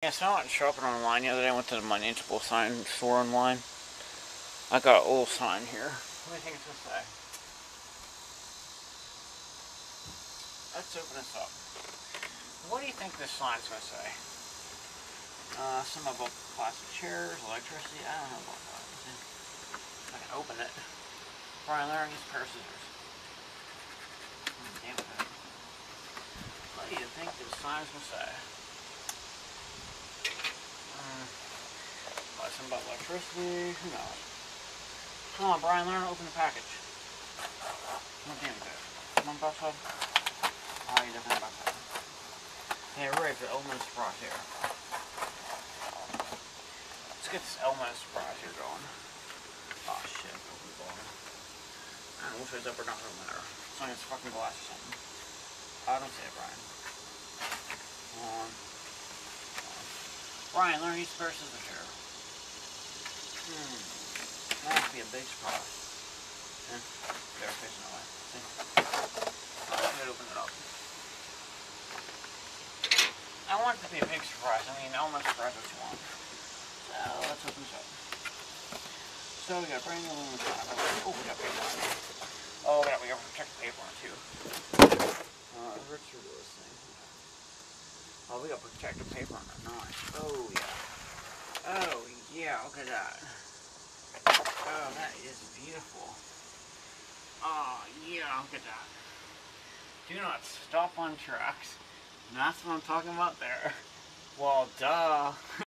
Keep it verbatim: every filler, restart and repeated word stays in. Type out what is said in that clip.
Yeah, so I went shopping online the other day. I went to the municipal sign store online. I got a little sign here. What do you think it's gonna say? Let's open this up. What do you think this sign's gonna say? Uh, some about plastic chairs, electricity. I don't know about that. I can open it. Brian Larry needs a pair of scissors. Oh, damn it. What do you think this sign's gonna say? Um, something about electricity. Who knows? Come on, Brian, learn to open the package. Oh, damn it. Come on, Buffalo. Oh, you definitely have Buffalo. Hey, we're ready for the element of surprise here. Let's get this element of surprise here going. Oh, shit. Open the bottom. I don't know if it's up or not. It don't matter. It's like it's fucking glass or something. Oh, don't say it, Brian. Come on. Come on. Brian, learn these verses of here. Hmm. That must be a big surprise. See? They're facing that way. See? Alright, let's open it up. I want it to be a big surprise. I mean, element surprise what you want. So, let's open this up. So, we got a brand new aluminum foil. Oh, we got paper on it. Oh, we got, we got protective paper on it, too. Uh, let's do this thing. Oh, we got protective paper on it. Nice. Oh, yeah. Oh, yeah, look at that. Oh, that is beautiful. Oh, yeah, look at that. Do not stop on tracks. And that's what I'm talking about there. Well, duh.